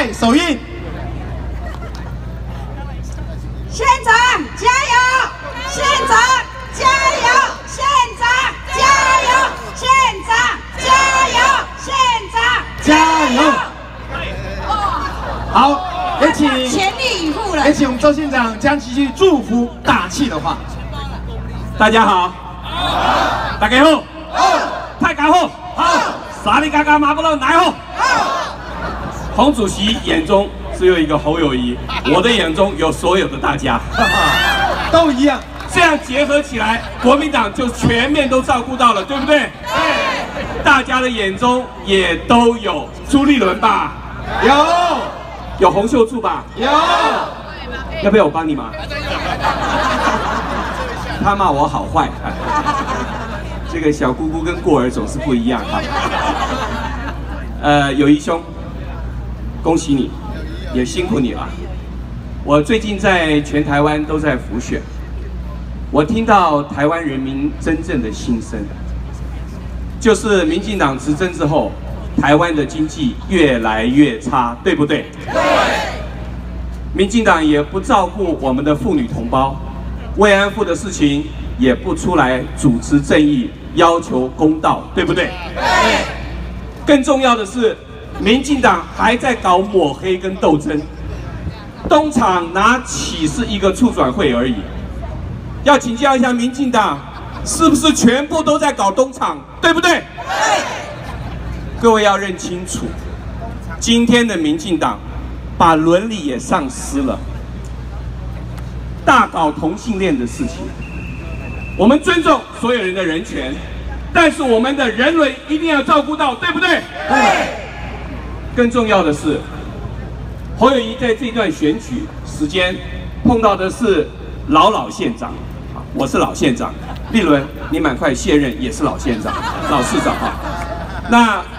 来，手印。 县长加油！县长加油！县长加油！县长加油！县长加油！好，也请全力以赴了。 也请我们周县长讲几句祝福打气的话。大家好，大家好，大家好，沙里嘎嘎马不漏来好。洪主席眼中只有一个侯友宜，我的眼中有所有的大家，都一样。这样结合起来，国民党就全面都照顾到了，对不对？对。大家的眼中也都有朱立伦吧？有洪秀柱吧？有。要不要我帮你忙？他骂我好坏，这个小姑姑跟过儿总是不一样哈。友谊兄，恭喜你，也辛苦你了。我最近在全台湾都在辅选，我听到台湾人民真正的心声，就是民进党执政之后，台湾的经济越来越差，对不对？对。民进党也不照顾我们的妇女同胞。慰安妇的事情也不出来主持正义，要求公道，对不对？对。更重要的是，民进党还在搞抹黑跟斗争。东厂哪chỉ是一个促转会而已？要请教一下民进党，是不是全部都在搞东厂，对不对？对。各位要认清楚，今天的民进党把伦理也丧失了。大搞同性恋的事情，我们尊重所有人的人权，但是我们的人伦一定要照顾到，对不对？对。更重要的是，侯友宜在这段选举时间碰到的是老县长，我是老县长，立伦你蛮快卸任也是老县长、老市长啊。那